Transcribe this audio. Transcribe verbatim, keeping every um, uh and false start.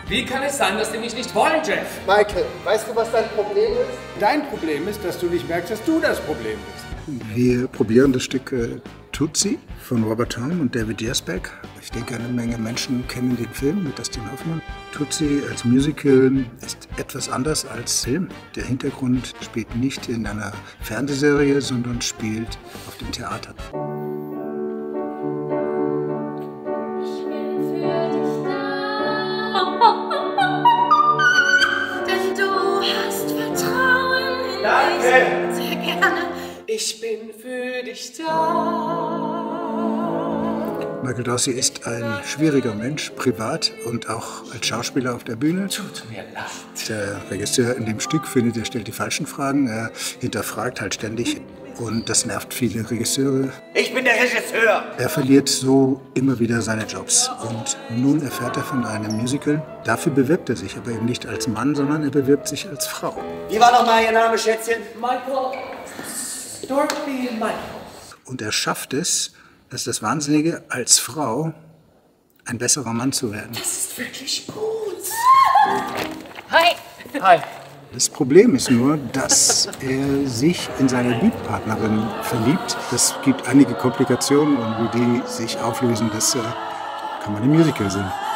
Wie kann es sein, dass die mich nicht wollen, Jeff? Michael, weißt du, was dein Problem ist? Dein Problem ist, dass du nicht merkst, dass du das Problem bist. Wir probieren das Stück äh, Tootsie von Robert Towne und David Yazbek. Ich denke, eine Menge Menschen kennen den Film mit Dustin Hoffmann. Tootsie als Musical ist etwas anders als Film. Der Hintergrund spielt nicht in einer Fernsehserie, sondern spielt auf dem Theater. Ich bin für dich da. Denn du hast Vertrauen in Danke. mich. Sehr gerne. Ich bin für dich da. Michael Dorsey ist ein schwieriger Mensch, privat und auch als Schauspieler auf der Bühne. Tut mir leid. Der Regisseur in dem Stück findet, er stellt die falschen Fragen, er hinterfragt halt ständig und das nervt viele Regisseure. Ich bin der Regisseur! Er verliert so immer wieder seine Jobs und nun erfährt er von einem Musical. Dafür bewirbt er sich aber eben nicht als Mann, sondern er bewirbt sich als Frau. Wie war noch mal Ihr Name, Schätzchen? Michael. Dorothy Michael. Und er schafft es, das ist das Wahnsinnige, als Frau ein besserer Mann zu werden. Das ist wirklich gut. Hi. Hi. Das Problem ist nur, dass er sich in seine Liebpartnerin verliebt. Das gibt einige Komplikationen und wie die sich auflösen, das äh, kann man im Musical sehen.